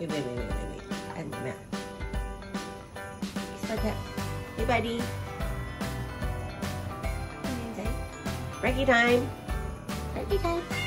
Wait. Ano na? Start that. Hey, buddy. Reggie time. Reggie time.